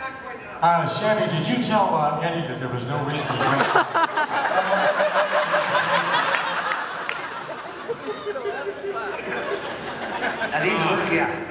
Savvy, did you tell Eddie that there was no reason to drink? Now these look, yeah.